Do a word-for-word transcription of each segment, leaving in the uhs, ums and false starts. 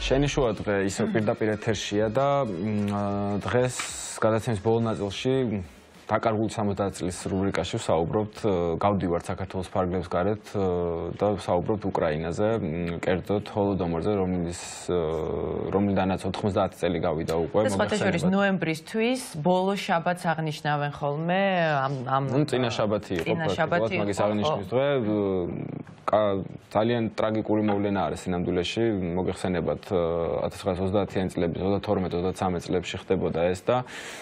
შენი შუა დღე ისევ პირდაპირ ეთერშია და დღეს გადაცემის ბოლო ნაწილში დაკარგული სამოცდაათ წლის რუბრიკაში ვსაუბრობთ, გავდივართ საქართველოს ფარგლებს გარეთ და ვსაუბრობთ უკრაინაზე, კერძოდ ჰოლოდომორზე, რომლის რომლიდანაც ოთხმოცდაათი წელი გავიდა უკვე. სხვათა შორის ნოემბრისთვის ბოლო შაბათს აღნიშნავენ ხოლმე ამ წინა შაბათი იყო პრაქტიკულად მაგის აღნიშვნის დღე. ძალიან ტრაგიკული მოვლენა არის სინამდვილეში, მოგეხსენებათ ათას ცხრაასი ოცდაათიანი წლების ოცდათორმეტ ოცდაცამეტ წლებში ხდებოდა ეს და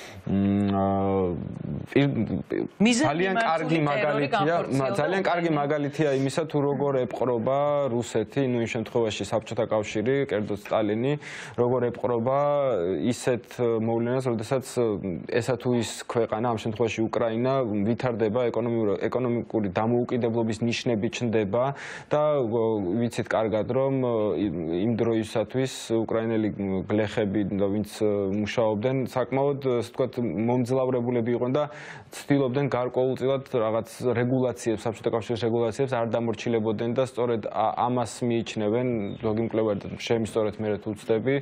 ძალიან კარგი მაგალითია, ძალიან კარგი მაგალითია იმისა, თუ როგორ ეპყრობა რუსეთი, ნუ იმ შემთხვევაში საბჭოთა კავშირი, კერძოდ სტალინი, როგორ ეპყრობა ისეთ მოვლენას, როდესაც ესა თუ ის ქვეყანა, ამ შემთხვევაში უკრაინა, ვითარდება ეკონომიკური დამოუკიდებლობის ნიშნები ჩნდება და ვიცით კარგად, რომ იმ დროისათვის უკრაინელი გლეხები, ვინც მუშაობდნენ, საკმაოდ, ასე ვთქვათ, მომძლავრებულები იყვნენ და ცდილობდნენ გარკვეულწილად რაღაც რეგულაციებს, საბჭოთა კავშირის რეგულაციებს არ დამორჩილებოდნენ და სწორედ ამას მიიჩნევენ ზოგი მკვლევარი და შემისწორეთ მე თუ ვწდები.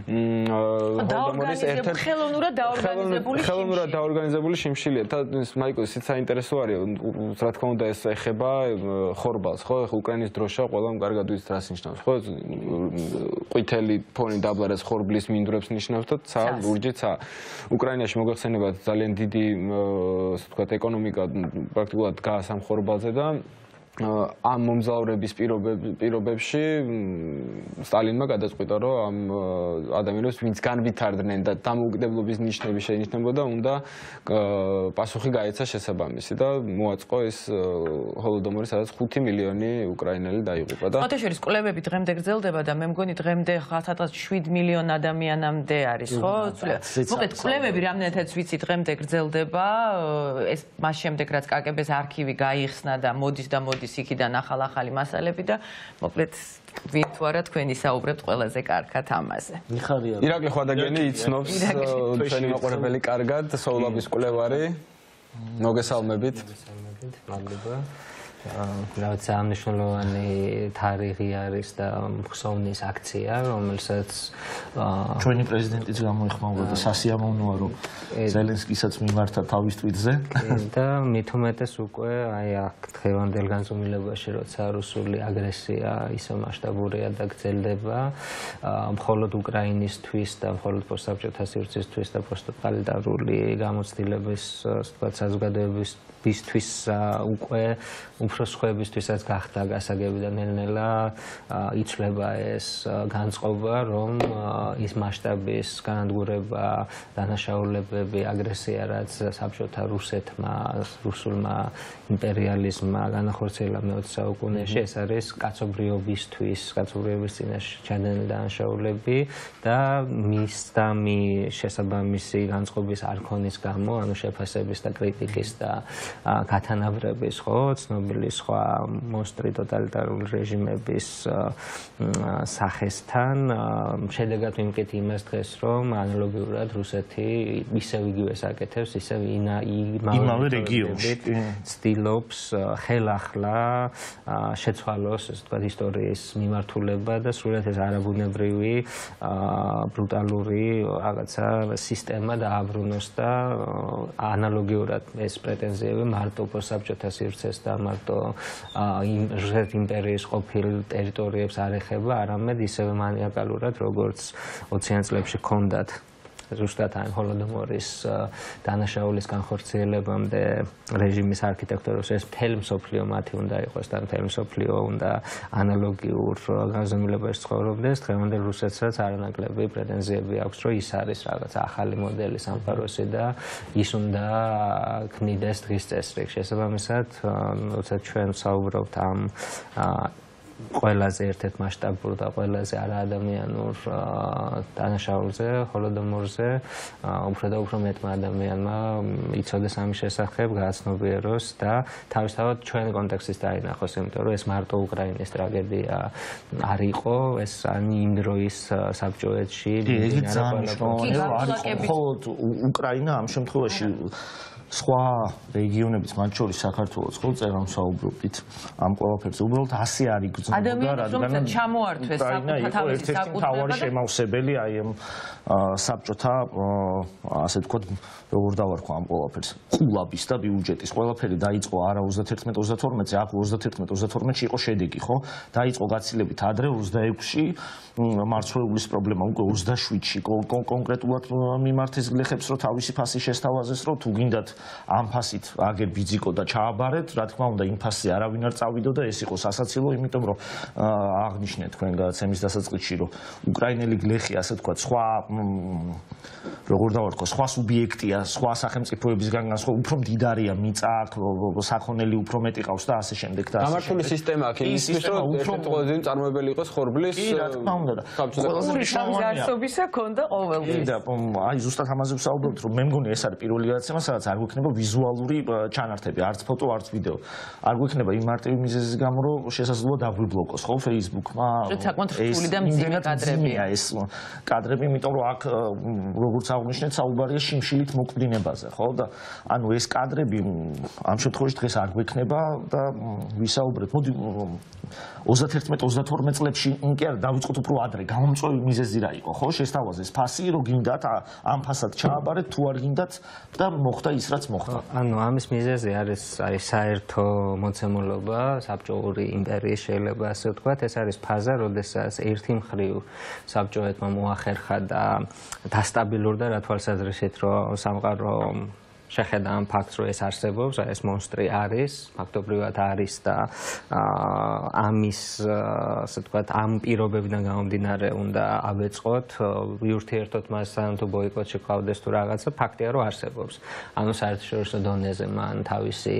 ჰოლოდომორის ერთ-ერთ ხელოვნურად დაორგანიზებული ხელოვნურად დაორგანიზებული შიმშილია. და მაიკო, ისიც საინტერესო არის, რა თქმა უნდა ეს ეხება ხორბალს, ხო? ეხლა უკრაინის დროშა ყველამ კარგად ვიცით რას ნიშნავს, ხო? ყვითელი ფონი დაბლარეს ხორბლის მინდვრებს ნიშნავს და ცა, ლურჯი ცა. უკრაინაში მოგეხსენებათ ძალიან დიდი ასე ვთქვათ ეკონომიკა პრაქტიკულად დგას ამ ხორბალზე და ამ მომძლავრების პირობებში სტალინმა გადაწყვიტა, რომ ამ ადამიანებს, ვინც განვითარდნენ და დამოუკიდებლობის ნიშნები შეინიშნებოდა, უნდა პასუხი გაეცა შესაბამისი და მოაწყო ეს ჰოლოდომორი, სადაც ხუთი მილიონი უკრაინელი დაიღუპა და სხვათა შორის კვლევები დღემდე გრძელდება და მე მგონი დღემდე სადღაც შვიდ მილიონ ადამიანამდე არის, ხო? მოკლედ კვლევები რამდენადაც ვიცი დღემდე გრძელდება, ეს მას შემდეგ რაც კაგებეს არქივი გაიხსნა და მოდის და მოდის იქიდან ახალ-ახალი მასალები და მოკლედ ვინ თუ არა თქვენი საუბრებთ ყველაზე კარგად ამაზე. ირაკლი ხვადაგენი იცნობს ჩვენი მაყურებელი კარგად, სოულაბის კვლევარი. მოგესალმებით. მადლობა. რაც ამნიშნულოვანი თარიღი არის და ხსოვნის აქცია, რომელსაც ჩვენი პრეზიდენტიც გამოეხმაურა და სასიამოვნოა, რომ ზელენსკისაც მიმართა თავის ტვიტზე. და მით უმეტეს უკვე აი აქ დღევანდელ განზომილებაში, როცა რუსული აგრესია ისე მასშტაბურია და გრძელდება, მხოლოდ უკრაინისთვის და მხოლოდ პოსტსაბჭოთა სივრცისთვის და პოსტტოტალიტარული გამოცდილების, ასე ვთქვათ, საზოგადოების ბისთვის უკვე უფრო სხვებისთვისაც გახდა გასაგები და ნელ-ნელა იცვლება ეს განწყობა, რომ ის მასშტაბის განადგურება, დანაშაულებები, აგრესია, რაც საბჭოთა რუსეთმა, რუსულმა იმპერიალიზმმა განახორციელა მეოცე საუკუნეში, ეს არის კაცობრიობისთვის, კაცობრიობის წინაშე ჩადენილი დანაშაულები და მისდამი შესაბამისი განწყობის არქონის გამო, ანუ შეფასების და კრიტიკის და გათანაბრების, ხო, ცნობილი სხვა მონსტრი ტოტალიტარული რეჟიმების სახესთან შედეგად ვიმკეთი იმას დღეს, რომ ანალოგიურად რუსეთი ისევ იგივეს აკეთებს, ისევ იმავე რეგიონში ცდილობს ხელახლა შეცვალოს, ასე ვთქვათ, ისტორიის მიმართულება და სრულად ეს არაბუნებრივი ბრუტალური რაღაცა სისტემა დააბრუნოს და ანალოგიურად ეს პრეტენზიები მარტო პოსტსაბჭოთა სივრცეს და მარტო რუსეთის იმპერიის ყოფილ ტერიტორიებს არ ეხება, არამედ ისევე მანიაკალურად, როგორც ოციან წლებში ჰქონდათ ზუსტად ამ ჰოლოდომორის დანაშაულის განხორციელებამდე რეჟიმის არქიტექტურას, ეს მთელი მსოფლიო მათი უნდა იყოს და მთელი მსოფლიო უნდა ანალოგიურ განზომილებაში ცხოვრობდეს. დღევანდელ რუსეთსაც არანაკლები პრეტენზიები აქვს, რომ ის არის რაღაც ახალი მოდელი სამყაროსი და ის უნდა ქმნიდეს დღის წესრიგს. შესაბამისად, როცა ჩვენ ვსაუბრობთ ამ ყველაზე ერთ-ერთ მასშტაბურ და ყველაზე არაადამიანურ დანაშაულზე, ჰოლოდომორზე, უფრო და უფრო მეტმა ადამიანმა იცოდეს ამის შესახებ, გააცნობიეროს და თავისთავად ჩვენი კონტექსტის დაინახოს, იმიტომ რომ ეს მარტო უკრაინის ტრაგედია არ იყო, ეს იმ დროის საბჭოეთში მხოლოდ უკრაინა ამ შემთხვევაში სხვა რეგიონებიც, მათ შორის საქართველოს ხო წერამ საუბრობდით ამ ყველაფერზე. უბრალოდ ასე არ იგრძნობოდა, რადგან ჩამოართვეს საკუთარ თავისი საკუთრება შემავსებელი აი ამ საბჭოთა ასე ვთქვათ, როგორ დავარქვა ამ ყველაფერს. ყულაბის და ბიუჯეტის ყველაფერი დაიწყო არა ოცდაათი ოცდათორმეტზე, აქ ოცდაათი ოცდათორმეტში იყო შედეგი, ხო? დაიწყო გაცილებით ადრე ოცდაექვსში მარცვლეულის პრობლემა უკვე ოცდაშვიდში კონკრეტულად მიმართეს გლეხებს, რომ თავისი ფასი შესთავაზეს, რომ თუ გინდათ ამ ფასით აგერ ბიძიკო და ჩააბარეთ, რა თქმა უნდა, იმ ფასზე არავინ არ წავიდო და ეს იყო სასაცილო, იმიტომ რომ აღნიშნეთ თქვენ გადაცემის დასაწყისში, რომ უკრაინელი გლეხი, ასე ვთქვათ, სხვა როგორ დავარქვა, სხვა სუბიექტია, სხვა სახელმწიფოებისგან განსხვავებული, უფრო მდიდარია მიწა აქ, საქონელი უფრო მეტი ყავს და ასე შემდეგ და ასე. გამართული სისტემა აქ იმისთვის, რომ ერთ-ერთი ყველაზე წარმოებელი იყოს ხორბლის. კი, რა თქმა უნდა. ყველაზე მნიშვნელოვანია ქონდა ყოველთვის. და აი ზუსტად ამაზე ვსაუბრობთ, რომ მე მგონი ეს არის პირველი გადაცემა, სადაც არ გვექნება ვიზუალური ჩანართები, არც ფოტო, არც ვიდეო. არ გვექნება იმ მარტივი მიზეზის გამო, რომ შესაძლოა დაგვიბლოკოს ხო Facebook-მა. საკმაოდ რთული და მძიმე კადრებია ეს კადრები, იმიტომ რომ აქ როგორც აღნიშნეთ, საუბარია შიმშილით მოკვდინებაზე, ხო? და ანუ ეს კადრები ამ შემთხვევაში დღეს არ გვექნება და ვისაუბრეთ. მოდი ოცდაათი ოცდათორმეტ წლებში კი არა დავიწყოთ უფრო ადრე, გამომწვევი მიზეზი რა იყო, ხო? შესთავაზეს ფასი, რომ გინდათ ამ ფასად ჩააბარეთ, თუ არ გინდათ და მოხდა ის, რაც მოხდა. ანუ ამის მიზეზი არის აი საერთო მოცემულობა, საბჭოური იმპერიის შეიძლება ასე ვთქვათ, ეს არის ფაზა, როდესაც ერთი მხრივ საბჭოეთმა მოახერხა და დასტაბილურდა რა თვალსაზრისით, რომ სამყარო შეხედა ამ ფაქტს, რომ ეს არსებობს, ეს მონსტრი არის, ფაქტობრივად არის და ამის, ასე ვთქვათ, ამ პირობებიდან გამომდინარე უნდა ავეწყოთ, ვიურთიერთოთ მასთან თუ ბოიკოტში ყავდეს თუ რაღაცა, ფაქტია, რომ არსებობს. ანუ საერთაშორისო დონეზე მან თავისი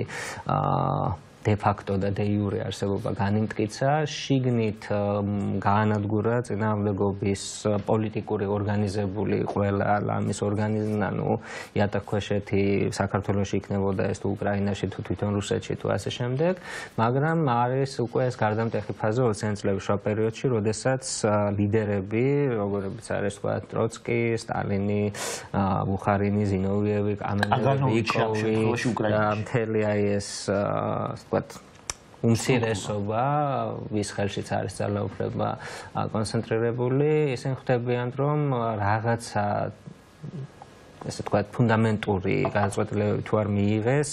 de facto და de jure არსებობა განიმტკიცა, შიგნით გაანადგურა წინააღმდეგობის პოლიტიკური ორგანიზებული ყველა ლამის ორგანიზმი, ანუ იატაკქვეშეთი საქართველოში იქნებოდა ეს თუ უკრაინაში თუ თვითონ რუსეთში თუ ასე შემდეგ, მაგრამ არის უკვე ეს გარდამტეხი ფაზა ოციანი წლების შუა პერიოდში, როდესაც ლიდერები, როგორებიც არის თქვა ტროცკი, სტალინი, ბუხარინი, ზინოვიევი, კამენევი, და მთელი აი ეს უმცირესობა, ვის ხელშიც არის ძალაუფლება კონცენტრირებული, ისინი ხვდებიან, რომ რაღაცა ესე ვთქვათ, ფუნდამენტური გადაწყვეტილებები თუ არ მიიღეს,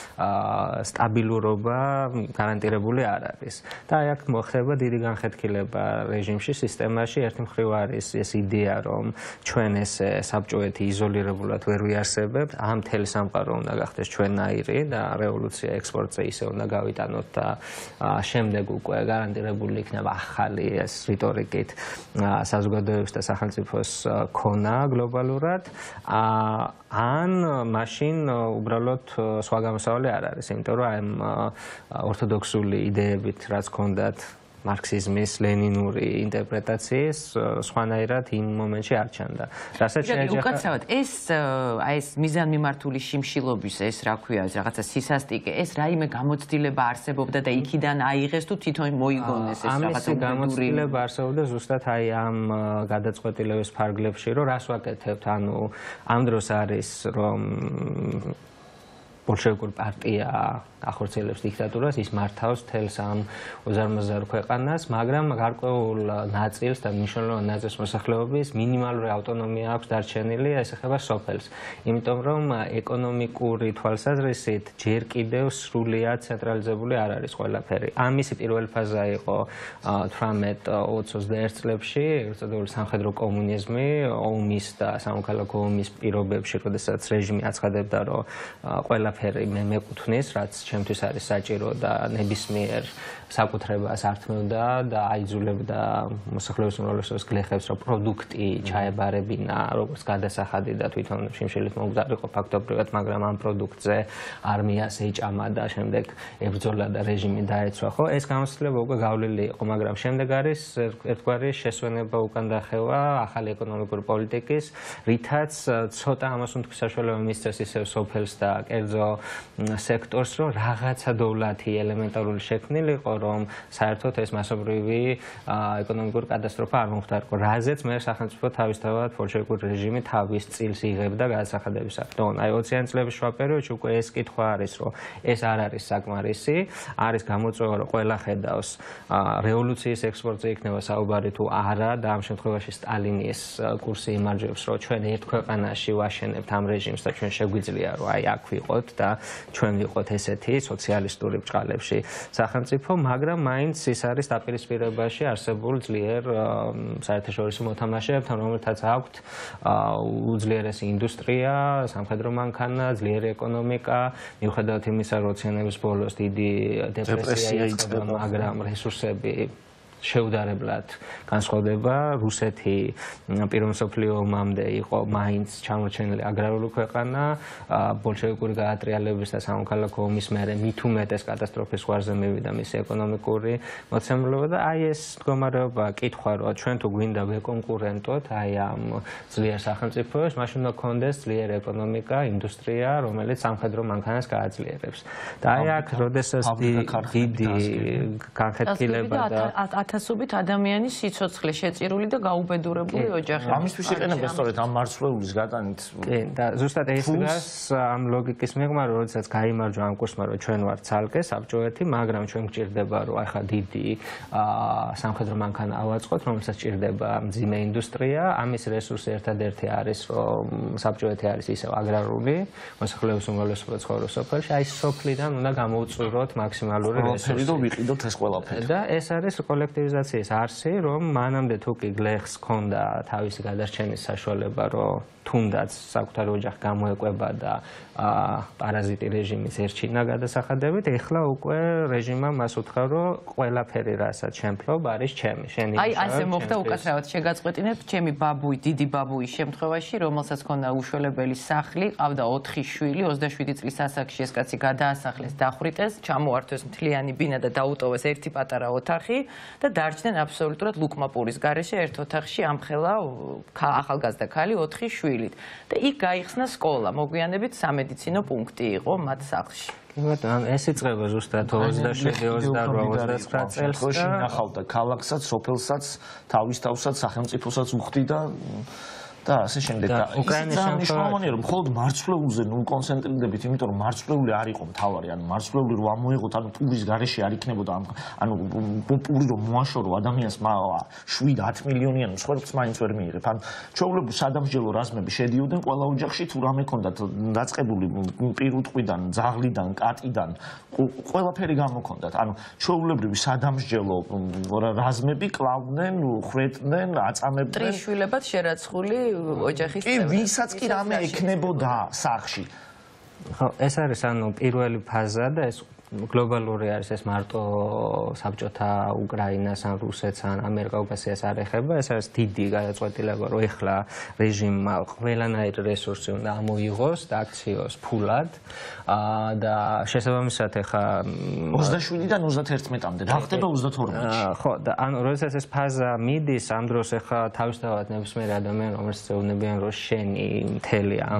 სტაბილურობა გარანტირებული არ არის. და აი აქ მოხდება დიდი განხეთქილება რეჟიმში, სისტემაში. ერთი მხრივ არის ეს იდეა, რომ ჩვენ ესე საბჭოეთი იზოლირებულად ვერ ვიარსებებთ, ამ მთელი სამყარო უნდა გახდეს ჩვენნაირი და რევოლუცია ექსპორტზე ისე უნდა გავიტანოთ და შემდეგ უკვე გარანტირებული იქნება ახალი ეს რიტორიკით საზოგადოების და სახელმწიფოს ქონა გლობალურად. ან მაშინ უბრალოდ სხვა გამოსავალი არ არის, იმიტომ რომ აი ორთოდოქსული idეებით რაც ჰქონდათ მარქსიზმის, ლენინური ინტერპრეტაციის სხვანაირად იმ მომენტში არ ჩანდა. რასაც შეეჯახა უკაცრავად ეს აი ეს მიზანმიმართული შიმშილობის ეს რა ქვია, ეს რაღაცა სისასტიკე, ეს რაიმე გამოცდილება არსებობდა და იქიდან აიღეს თუ თვითონ მოიგონეს ეს რაღაცა გამოცდილება არსებობდა ზუსტად აი ამ გადაწყვეტილების ფარგლებში, რომ რას ვაკეთებთ, ანუ ამ დროს არის რომ ბოლშევიკური პარტია ახორციელებს დიქტატურას, ის მართავს თელს ამ ოცდაათი ქვეყანას, მაგრამ გარკვეულ ნაწილს და მნიშვნელოვან ნაწილს მოსახლეობის მინიმალური ავტონომია აქვს დარჩენილი, ეს ეხება სოფელს. იმიტომ რომ ეკონომიკური თვალსაზრისით ჯერ კიდევ სრულიად ცენტრალიზებული არ არის ყველაფერი. ამისი პირველი ფაზა იყო თვრამეტ ოცდაათი ოცდაერთი წლებში, ეგრეთ წოდებული სამხედრო კომუნიზმი, ომის და სამოქალაქო ომის პირობებში, როდესაც რეჟიმი აცხადებდა, რომ ყველაფერი მე მეკუთვნის, რაც ჩემთვის არის საჭირო და ნებისმიერ საკუთრებას ართმევდა და აიძულებდა მოსახლეობის უმრავლესობას გლეხებს, რომ პროდუქტი ჩაებარებინა, როგორც გადასახადი და თვითონ შიმშილით მომკვდარიყო ფაქტობრივად, მაგრამ ამ პროდუქტზე არმიას ეჭამა და შემდეგ ებრძოლა და რეჟიმი დაეცვა, ხო? ეს გამოცდილება უკვე გავლილი იყო, მაგრამ შემდეგ არის ერთგვარი შესვენება უკან დახევა ახალი ეკონომიკური პოლიტიკის, რითაც ცოტა ამას უნდა საშუალება მისცეს ისევ სოფელს და კერძო სასოფლო სექტორს, რომ რაღაცა დოვლათი ელემენტარული შექმნილიყო, რომ საერთოდ ეს მასობრივი ეკონომიკური კატასტროფა არ მომხდარიყო. რაზეც მე სახელმწიფო თავისთავად ბოლშევიკური რეჟიმი თავის წილს იღებდა გადასახადებისათვის. აი ოციანი წლების შუა პერიოდში უკვე ეს კითხვა არის, რომ ეს არ არის საკმარისი, არის გამოწვევა, რომ ყველა ხედავს რევოლუციის ექსპორტზე იქნება საუბარი თუ არა და ამ შემთხვევაში სტალინი ეს კურსი იმარჯვებს, რომ ჩვენ ერთ ქვეყანაში ვაშენებთ ამ რეჟიმს და ჩვენ შეგვიძლია რომ აი აქ ვიყოთ და ჩვენ ვიყოთ ესეთი სოციალისტური ბრჭყალებში სახელმწიფო, მაგრამ მაინც ის არის დაპირისპირებაში არსებულ ძლიერ საერთაშორისო მოთამაშეებთან, რომელთაც აქვთ უძლიერესი ინდუსტრია, სამხედრო მანქანა, ძლიერი ეკონომიკა, მიუხედავად იმისა, რომ ოციანების ბოლოს დიდი დეპრესია იწყება, მაგრამ რესურსები შეუდარებლად განსხვავდება. რუსეთი პირველ მსოფლიო ომამდე იყო მაინც ჩამორჩენილი აგრარული ქვეყანა, ბოლშევიკური გაატრიალების და სამოქალაქო ომის მერე მით უმეტეს კატასტროფის ზღვარზე მივიდა მისი ეკონომიკური მოცემულობა და აი ეს მდგომარეობა კითხვა, რომ ჩვენ თუ გვინდა ვეკონკურენტოთ აი ამ ძლიერ სახელმწიფოებს, მაშინ უნდა გქონდეს ძლიერი ეკონომიკა, ინდუსტრია, რომელიც სამხედრო მანქანას გააძლიერებს. და აი აქ როდესაც დიდი განხეთქილება და ათასობით ადამიანის სიცოცხლე შეწირული და გაუბედურებული ოჯახები. ამისთვის იყენებენ სწორედ ამ მარცვლეულის გატანით. კი, და ზუსტად ეს დგას ამ ლოგიკის მიღმა, როდესაც გაიმარჯვა ამ კურსმა, რომ ჩვენ ვართ ცალკე საბჭოეთი, მაგრამ ჩვენ გვჭირდება, რომ ახლა დიდი სამხედრო მანქანა ავაწყოთ, რომელსაც ჭირდება მძიმე ინდუსტრია. ამის რესურსი ერთადერთი არის, რომ საბჭოეთი არის ისევ აგრარული, მოსახლეობის უმრავლესობა ცხოვრობს სოფელში, აი სოფლიდან უნდა გამოვწვიროთ მაქსიმალური რესურსი და ვიყიდოთ ეს ყველაფერი. და ეს არის კოლექტივიზაციის არსი, რომ მანამდე თუ კი გლეხს ჰქონდა თავისი გადარჩენის საშუალება, რომ თუნდაც საკუთარი ოჯახი გამოეკვება და პარაზიტი რეჟიმის ერჩინა გადასახადებით, ეხლა უკვე რეჟიმმა მას უთხრა, რომ ყველაფერი რასაც შემფლობ არის ჩემი, შენი აი ასე მოხდა უკაცრავად შეგაწყვეტინებ ჩემი ბაბუი, დიდი ბაბუის შემთხვევაში, რომელსაც ჰქონდა უშველებელი სახლი, ყავდა ოთხი შვილი, ოცდაშვიდი წლის ასაკში ეს კაცი გადაასახლეს, დახვრიტეს, ჩამოართვეს მთლიანი ბინა და დაუტოვეს ერთი პატარა ოთახი და დარჩნენ აბსოლუტურად ლუკმაპურის გარეშე ერთ ოთახში ამხელა ახალგაზრდა ქალი ოთხი შვილით და იქ გაიხსნა სკოლა, მოგვიანებით სამედიცინო პუნქტი იყო მათ სახლში. ბატონო, ეს იწყება ზუსტად ოცდაშვიდი ოცდაოთხ ოცდაცხრა წელს და ნახავდა ქალაქსაც, სოფელსაც, თავის თავსაც, სახელმწიფოსაც უხდი და და ასე შემდეგ და უკრაინის შემთხვევაში რომ მხოლოდ მარცვლეულზე ნუ კონცენტრირდებით, იმიტომ რომ მარცვლეული არ იყო მთავარი, ანუ მარცვლეული რომ ამოეღოთ, ანუ პურის გარეშე არ იქნებოდა, ანუ პური რომ მოაშორო ადამიანს შვიდ ათ მილიონიანი მსხვერპლს მაინც ვერ მიიღებ. ან ჩვეულებრივ სადამსჯელო რაზმები შედიოდნენ ყველა ოჯახში, თუ რამე ქონდათ დაწყებული პირუტყვიდან, ძაღლიდან, კატიდან, ყველაფერი გამოქონდათ. ანუ ჩვეულებრივი სადამსჯელო რაზმები კლავდნენ, ხვრეთდნენ, აწამებდნენ. ტრიშვილებად შერაცხული ოჯახის წევრები. კი, ვისაც კი რამე ექნებოდა სახლში. ხო, ეს არის ანუ პირველი ფაზა და ეს გლობალური არის, ეს მარტო საბჭოთა უკრაინას ან რუსეთს ან ამიერკავკასიას არ ეხება, ეს არის დიდი გადაწყვეტილება, რომ ეხლა რეჟიმმა ყველანაირი რესურსი უნდა ამოიღოს და აქციოს ფულად და შესაბამისად ეხლა ოცდაშვიდიდან ოცდაათერთმეტამდე რა ხდება ოცდათორმეტში. ხო, და ანუ როდესაც ეს ფაზა მიდის, ამ დროს ეხლა თავისთავად ნებისმიერ ადამიანს, რომელიც ეუბნებიან, რომ შენი მთელი ამ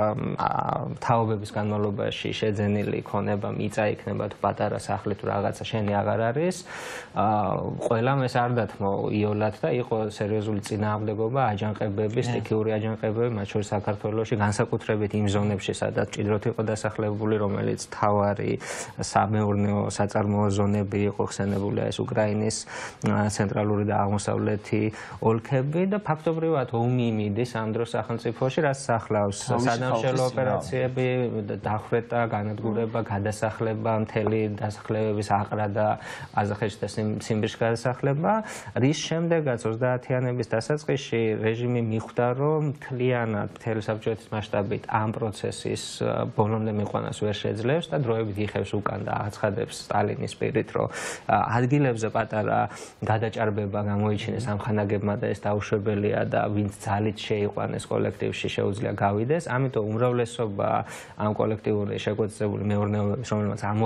თაობების განმავლობაში შეძენილი ქონება მიწა იქნება თუ პატარა სახლი თუ რაღაცა შენი აღარ არის, ყველამ ეს არ დათმო იოლად და იყო სერიოზული წინააღმდეგობა, აჯანყებები, სტიქიური აჯანყებები, მათ შორის საქართველოში, განსაკუთრებით იმ ზონებში, სადაც ჭიდროთ იყო დასახლებული, რომელიც თავარი სამეურნეო საწარმოო ზონები იყო ხსენებული ეს უკრაინის ცენტრალური და აღმოსავლეთი ოლქები და ფაქტობრივად ომი მიდის ამ დროს სახელმწიფოში, რაც ახლავს სადამსჯელო ოპერაციები, დახვრეტა, განადგურება, გადასახლება, მთელი დასახლებების აყრა და ყაზახეთში და ციმბირში გადასახლება, რის შემდეგაც ოცდაათიანების დასაწყისში რეჟიმი მიხვდა, რომ მთლიანად მთელი საბჭოეთის მასშტაბით ამ პროცესის ბოლომდე მიყვანას ვერ შეძლებს და დროებით იხევს უკან და აცხადებს სტალინის პირით, რომ ადგილებზე პატარა გადაჭარბება გამოიჩინეს ამ ხანაგებმა და ეს დაუშვებელია და ვინც ძალით შეიყვანეს კოლექტივში შეუძლია გავიდეს, ამიტომ უმრავლესობა ამ კოლექტიური შეგვეწებული მეურნეობების, რომელმაც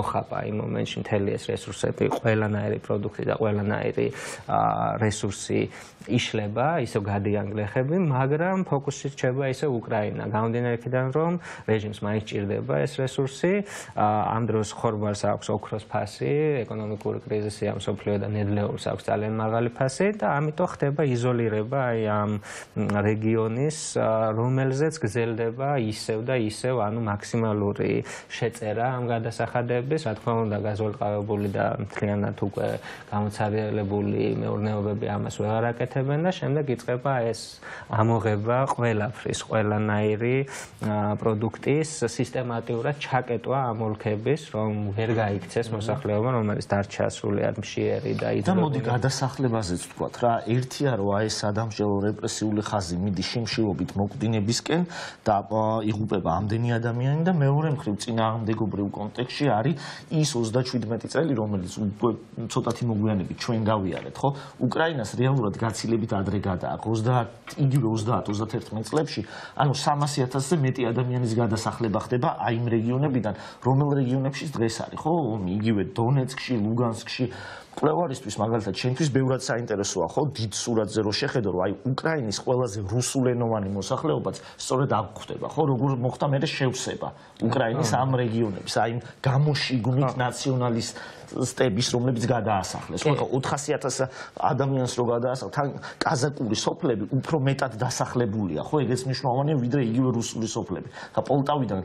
მოხაპა იმ მომენტში მთელი ეს რესურსები, ყველანაირი პროდუქტი და ყველანაირი რესურსი იშლება, ისევ გადიანგლეხები, მაგრამ ფოკუსი რჩება ისევ უკრაინა. გამომდინარე იქიდან, რომ რეჟიმს მაინც ჭირდება ეს რესურსი, ამ დროს ხორბალს აქვს ოქროს ფასი, ეკონომიკური კრიზისი ამ მსოფლიო და ნედლეულს აქვს ძალიან მაღალი ფასი და ამიტომ ხდება იზოლირება აი ამ რეგიონის, რომელზეც გრძელდება ისევ და ისევ, ანუ მაქსიმალური შეწერა ამ გადასახადების, რა თქმა უნდა, გაზოლტყავებული და მთლიანად უკვე გამოცარიელებული მეურნეობები ამას ვეღარ აკეთებენ და შემდეგ იწყება ეს ამოღება ყველაფრის, ყველანაირი პროდუქტის სისტემატიურად ჩაკეტვა ამ ოლქების, რომ ვერ გაიქცეს მოსახლეობა, რომელიც დარჩა სრულიად მშიერი და იძულებული. და მოდი გადასახლებაზეც ვთქვათ რა, ერთია რომ აი ეს სადამსჯელო რეპრესიული ხაზი მიდის შიმშილობით მოკვდინებისკენ და იღუპება ამდენი ადამიანი და მეორე მხრივ წინააღმდეგობრივ კონტექსტში არის ის ოცდაშვიდმეტი წელი, რომელიც უკვე ცოტათი მოგვიანებით ჩვენ გავიარეთ, ხო? უკრაინას რეალურად გაცილებით ადრე გადააქვს ოცდაათი იგივე ოცდაათ ოცდაათი წლებში, ანუ სამასი ათასზე მეტი ადამიანის გადასახლება ხდება აი იმ რეგიონებიდან, რომელ რეგიონებში დღეს არის, ხო? იგივე დონეცკში, ლუგანსკში კვლევარისთვის მაგალითად შენთვის ბევრად საინტერესოა, ხო? დიდ სურათზე რო შეხედო, რომ აი უკრაინის ყველაზე რუსულენოვანი მოსახლეობაც სწორედ აქ ხდება, ხო? როგორ მოხდა მერე შევსება უკრაინის ამ რეგიონების, აი გამოშიგვნით ნაციონალისტების, რომლებიც გადაასახლეს, ხო? ოთხასი ათასი ადამიანს რო გადაასახლეს, თან კაზაკური სოფლები უფრო მეტად დასახლებულია, ხო? ეგეც მნიშვნელოვანია, ვიდრე იგივე რუსული სოფლები. და პოლტავიდან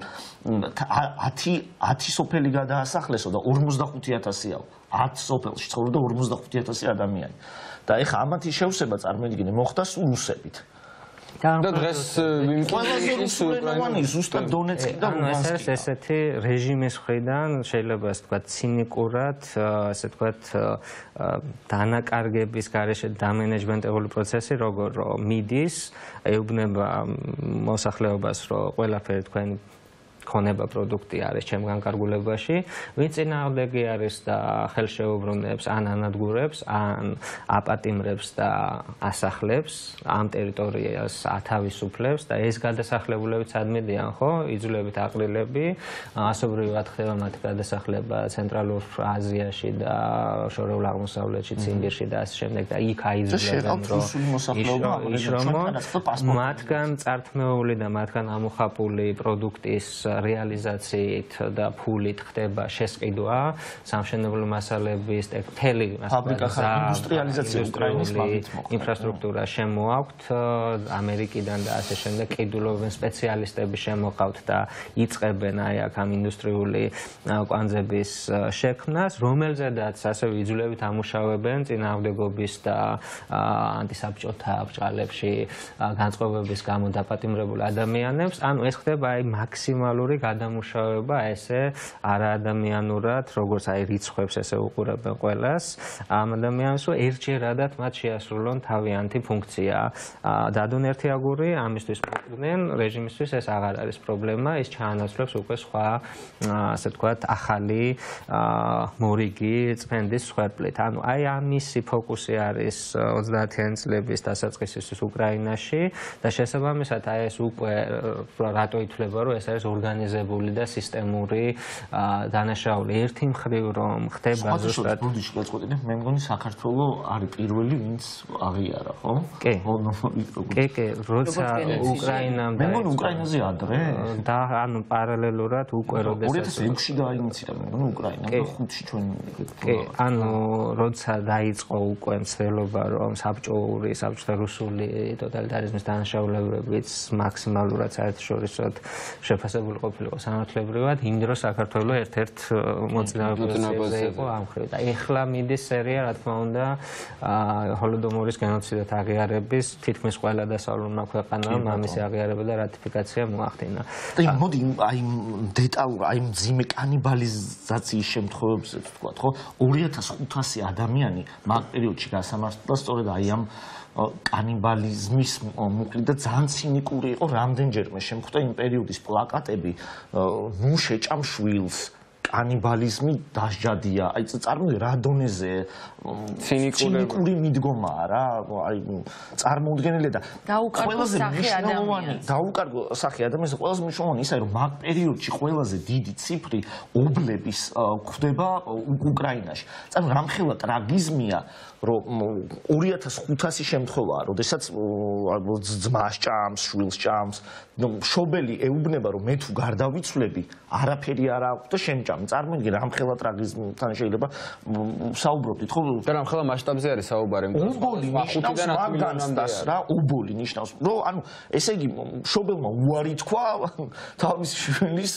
ათი სოფელი გადაასახლესო და ორმოცდახუთი ათასია. ათ სოფელში ცხოვრობდა ორმოცდახუთი ათასი ადამიანი. და ეხა ამათი შევსება წარმოიდგინე მოხდა სულ რუსებით. და დღეს ყველაზე რუსულენოვანი ზუსტად დონეცკი და ლუგანსკი. ეს ესეთი რეჟიმის მხრიდან შეიძლება ასე ვთქვათ ცინიკურად, ასე ვთქვათ დანაკარგების გარეშე დამენეჯმენტებული პროცესი როგორ მიდის, ეუბნება მოსახლეობას, რომ ყველაფერი თქვენ ქონება პროდუქტი არის ჩემგან კარგულებაში, ვინ წინააღმდეგი არის და ხელშეუბრუნებს, ან ანადგურებს, ან აპატიმრებს და ასახლებს, ამ ტერიტორიას ათავისუფლებს და ეს გადასახლებულებიც ადმედიან, ხო? იძულებით აყრილები, ასობრივად ხდება მათი გადასახლება ცენტრალურ აზიაში და შორეულ აღმოსავლეთში, ციმბირში და ასე შემდეგ და იქ აიძულებენ, რომ მათგან წართმეული და მათგან ამოხაპული პროდუქტის რეალიზაციით და ფულით ხდება შესყიდვა სამშენებლო მასალების მთელი ინდუსტრიალიზაცია უკრაინის ინფრასტრუქტურა შემოაქვთ ამერიკიდან და ასე შემდეგ ყიდულობენ სპეციალისტები შემოყავთ და იწყებენ აი აქ ამ ინდუსტრიული კვანძების შექმნას, რომელზედაც ასევე იძულებით ამუშავებენ წინააღმდეგობის და ანტისაბჭოთა ბრჭყალებში განწყობების გამო დაპატიმრებულ ადამიანებს, ანუ ეს ხდება აი მაქსიმალური გადამუშავება ესე არაადამიანურად, როგორც აი რიცხვებს ესე უყურებენ ყველას, ამ ადამიანებს, რომ ერთჯერადად მათ შეასრულონ თავიანთი ფუნქცია. დადონ ერთი აგური, ამისთვის მოკვდნენ, რეჟიმისთვის ეს აღარ არის პრობლემა, ის ჩაანაცვლებს უკვე სხვა, ასე ვთქვათ, ახალი მორიგი წმენდის სვერპლით. ანუ აი ამისი ფოკუსი არის ოცდაათიანი წლების დასაწყისისთვის უკრაინაში და შესაბამისად აი ეს უკვე რატო ითვლება, რომ ეს არის ორგანიზებული და სისტემური დანაშაული. ერთი მხრივ რომ ხდება ზუსტად ბუდიში გაწყვეტინე, მე მგონი საქართველოს არის პირველი, ვინც აღიარა, ხო? კი. კი, კი, როცა უკრაინამ და მე მგონი უკრაინაზე ადრე და ანუ პარალელურად უკვე როდესაც ორი ათას ექვსში დაინიცირა მე მგონი უკრაინა და ხუთში ჩვენ კი, ანუ როცა დაიწყო უკვე მცდელობა რომ საბჭოური, საბჭოთა რუსული ტოტალიტარიზმის დანაშაულებებიც მაქსიმალურად საერთაშორისოდ შეფასებული ყოფილიყო სამართლებრივად, იმ დროს საქართველოს ერთ-ერთ მოწინააღმდეგეზე იყო ამ მხრივ. და ეხლა მიდის სერია, რა თქმა უნდა, ჰოლოდომორის გენოციდად აღიარების თითქმის ყველა დასავლურმა ქვეყანამ ამისი აღიარება და რატიფიკაცია მოახდინა. და მოდი აი დეტალურ, აი მძიმე კანიბალიზაციის შემთხვევებზე ვთქვათ, ხო? ორი ათას ხუთასი ადამიანი მაგ პერიოდში გასამართლა სწორედ აი ამ კანიბალიზმის მოკლედ და ძალიან ცინიკური იყო რამდენჯერმე შემხვდა იმ პერიოდის პლაკატები ნუ შეჭამ შვილს კანიბალიზმი დასჯადია. აი წარმოიდგინე რა დონეზე ცინიკური მიდგომაა რა. აი წარმოუდგენელია და ყველაზე მნიშვნელოვანი დაუკარგო სახე ადამიანს ყველაზე მნიშვნელოვანი ისაა რომ მაგ პერიოდში ყველაზე დიდი ციფრი ობლების გვხვდება უკრაინაში. ანუ რამხელა ტრაგიზმია რომ ორი ათას ხუთასი შემთხვევაა, როდესაც ძმას ჭამს, შვილს ჭამს, მშობელი ეუბნება რომ მე თუ გარდავიცვლები, არაფერი არ აქვს და შემჭამი. წარმოიდგინე რამხელა ტრაგიზმთან შეიძლება საუბრობდით, ხო? და რამხელა მასშტაბზე არის საუბარი. ობოლი ნიშნავს მაგანსტას რა, ობოლი ნიშნავს. რომ ანუ ესე იგი მშობელმა უარი თქვა თავის შვილის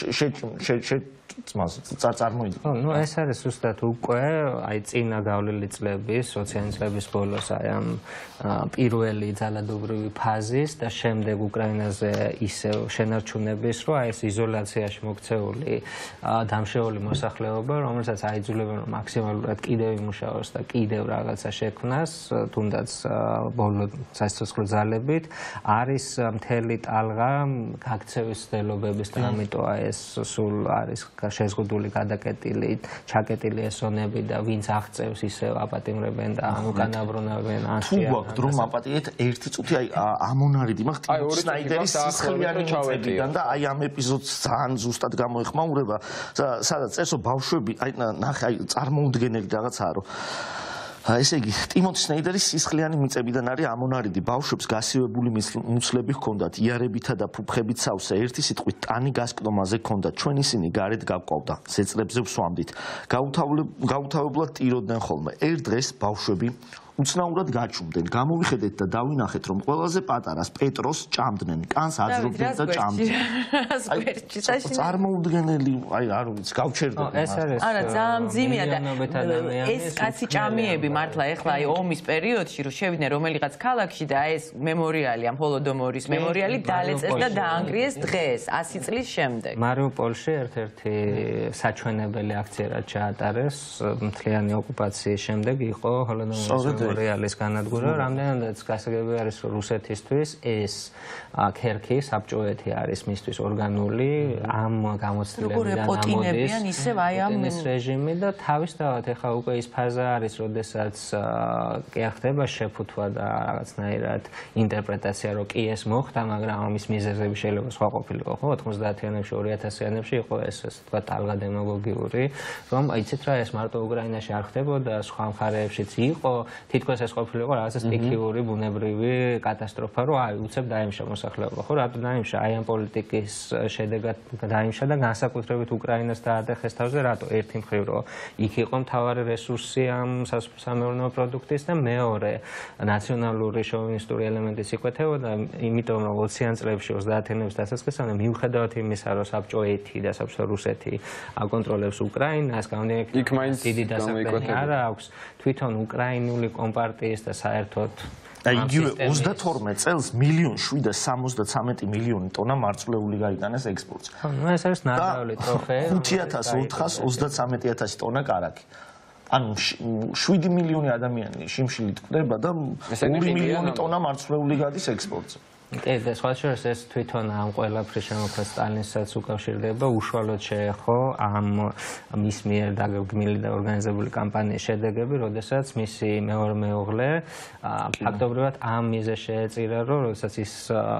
ძმას წარმოიდგინე. ნუ ეს არის ზუსტად უკვე აი წინა გავლილი წლების, ოციანი წლების ბოლოს აი ამ პირველი ძალადობრივი ფაზის და შემდეგ უკრაინაზე ისევ შენარჩუნების, რომ აი ეს იზოლაციაში მოქცეული დამშეული მოსახლეობა, რომელსაც აიძულებენ რომ მაქსიმალურად კიდევ იმუშაოს და კიდევ რაღაცა შექმნას, თუნდაც ბოლო სასიცოცხლო ძალებით, არის მთელი ტალღა გაქცევის ცდილობების და ამიტომ აი ეს სულ არის შეზღუდული გადაკეტილი, ჩაკეტილი ესონები და ვინც აღწევს ისევ აპატიმრებენ და უკანაბრუნავენ ანში. თუ გვაქვს დრო მაპატიეთ ერთი წუთი აი ამონარიდი მაგ სნაიდერის სისხლიანი მიწებიდან და აი ამ ეპიზოდს ძალიან ზუსტად გამოეხმაურება, სადაც წესო ბავშვები აი ნახე აი წარმოუდგენელი რაღაცაა რომ ესე იგი ტიმოთი სნაიდერის სისხლიანი მიწებიდან არის ამონარიდი ბავშვებს გასივებული მუცლები ჰქონდათ იარებითა და ფუფხებით სავსე ერთი სიტყვით ტანი გასკდომაზე ჰქონდათ ჩვენ ისინი გარეთ გავყავდა სეწლებზე ვსვამდით გაუთავებლად ტიროდნენ ხოლმე ერთ დღეს ბავშვები უცნაურად გაჩუმდნენ გამოვიხედეთ და დავინახეთ რომ ყველაზე პატარას პეტროს ჭამდნენ კანს აძრობდნენ და ჭამდნენ წარმოუდგენელი აი არ ვიცი გავჩერდები ეს არის არა ძალიან მძიმეა და ეს კაცი ჭამიები მართლა ეხლა აი ომის პერიოდში რომ შევიდნენ რომელიღაც ქალაქში და ეს მემორიალი ამ ჰოლოდომორის მემორიალი დალეწეს და დაანგრიეს დღეს ასი წლის შემდეგ მარიუპოლში ერთ-ერთი საჩვენებელი აქცია რაც ჩაატარეს მთლიანი ოკუპაციის შემდეგ იყო ჰოლოდომორის რეალის განადგურება, რამდენადაც გასაგები არის რომ რუსეთისთვის ეს ქერქი საბჭოეთი არის მისთვის ორგანული ამ გამოცდილებიდან ამოდის ისევ აი ამ რეჟიმი და თავისთავად ეხლა უკვე ის ფაზა არის, როდესაც კი ხდება შეფუთვა და რაღაცნაირად ინტერპრეტაცია რომ კი ეს მოხდა, მაგრამ ამის მიზეზები შეიძლება სხვა ყოფილიყო, ხო? ოცდაათიანებში, ორი ათასიანებში იყო ეს ეს თქვა ტალღა დემაგოგიური, რომ იცით რა ეს მარტო უკრაინაში არ ხდებოდა, სხვა მხარეებშიც იყო თითქოს ეს ყოფილიყო რაღაცა სტიქიური ბუნებრივი კატასტროფა, რომ აი უცებ დაიმშა მოსახლეობა, ხო, რატო დაიმშა? აი ამ პოლიტიკის შედეგად დაიმშა და განსაკუთრებით უკრაინას დაატეხეს თავზე, რატო? ერთი მხრივ, რომ იქ იყო მთავარი რესურსი ამ სასამეურნეო პროდუქტის და მეორე ნაციონალური შოვინისტური ელემენტის იკვეთებოდა, იმიტომ რომ ოციან წლებში ოცდაათიანების დასაწყისამდე მიუხედავად იმისა, რომ საბჭოეთი და საბჭოთა რუსეთი აკონტროლებს უკრაინას, გამონიეკეთ დიდი დასაყრდენი არ აქვს თვითონ უკრაინული კომპარტიის და საერთოდ და იგივე ოცდათორმეტ წელს მილიონ შვიდას სამოცდათრამეტი მილიონი ტონა მარცვლეული გაიტანეს ექსპორტს. ნუ ეს არის ნადავლი ტროფეი. ხუთი ათას ოთხას ოცდათრამეტი ათასი ტონა კარაქი. ანუ შვიდი მილიონი ადამიანი შიმშილით კვდება და ორი მილიონი ტონა მარცვლეული გადის ექსპორტზე. კი, და სხვა შორის ეს თვითონ ამ ყველაფრის შემოქმედს სტალინსაც უკავშირდება, უშუალოდ შეეხო ამ მის მიერ დაგეგმილი და ორგანიზებული კამპანიის შედეგები, როდესაც მისი მეორე მეუღლე ფაქტობრივად ამ მიზეზს შეეწირა, რომ როდესაც ის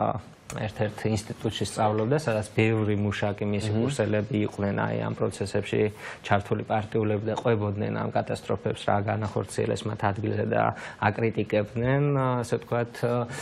ერთ-ერთ ინსტიტუტში სწავლობდა, სადაც ბევრი მუშაკი მისი კურსელები იყვნენ აი ამ პროცესებში ჩართული პარტიულები და ყვებოდნენ ამ კატასტროფებს რა განახორციელეს მათ ადგილზე და აკრიტიკებდნენ, ასე ვთქვათ,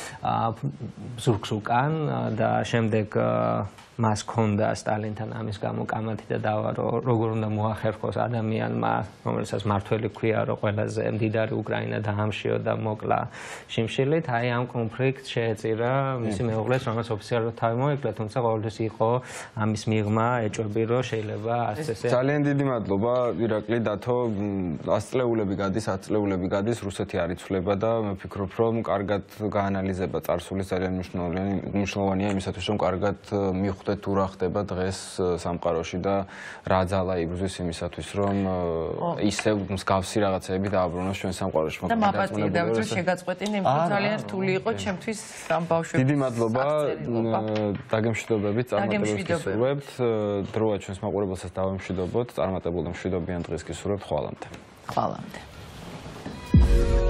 ზურგს უკან და შემდეგ მას ჰქონდა სტალინთან ამის გამო კამათი და დავა, რომ როგორ უნდა მოახერხოს ადამიანმა, რომელსაც მართველი ქვია, რომ ყველაზე მდიდარი უკრაინა დაამშიო და მოკლა შიმშილით, აი ამ კონფლიქტს შეეწირა მისი მეუღლეს, რომელიც ოფიციალურად თავი მოეკლა, თუმცა ყოველთვის იყო ამის მიღმა ეჭვები, რომ შეიძლება ასე ძალიან დიდი მადლობა ირაკლი დათო, ათწლეულები გადის, ათწლეულები გადის, რუსეთი არ იცვლება და მე ვფიქრობ, რომ კარგად გაანალიზება წარსული ძალიან მნიშვნელოვანია იმისათვის, რომ კარგად მივხვდეთ მივხვდეთ თუ რა ხდება დღეს სამყაროში და რა ძალა იბრძვის იმისათვის რომ ისევ მსგავსი რაღაცეები დააბრუნოს ჩვენ სამყაროში. და მაპატიე დავით რომ შეგაწყვეტინე, იმიტომ ძალიან რთული იყო ჩემთვის ამ ბავშვებს. დიდი მადლობა დაგემშვიდობებით, წარმატებებს გისურვებთ. დროა ჩვენს მაყურებელსაც დავემშვიდობოთ, წარმატებული და მშვიდობიან დღეს გისურვებთ. ხვალამდე. ხვალამდე.